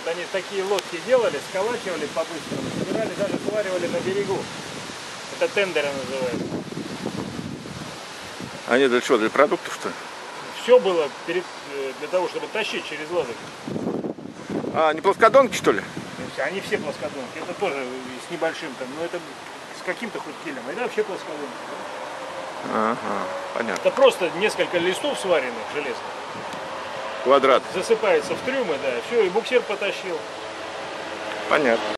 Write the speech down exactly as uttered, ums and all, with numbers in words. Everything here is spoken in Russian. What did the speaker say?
Они такие лодки делали, сколачивали по-быстрому, собирали, даже сваривали на берегу. Это тендеры называются. Они для чего? Для продуктов, что ли? Все было перед, для того, чтобы тащить через лодок. А, не плоскодонки, что ли? Они все плоскодонки. Это тоже с небольшим там, но это с каким-то хоть килем. Это вообще плоскодонки. Ага, понятно. Это просто несколько листов сваренных железных. Квадрат. Засыпается в трюмы, да, все, и буксир потащил. Понятно.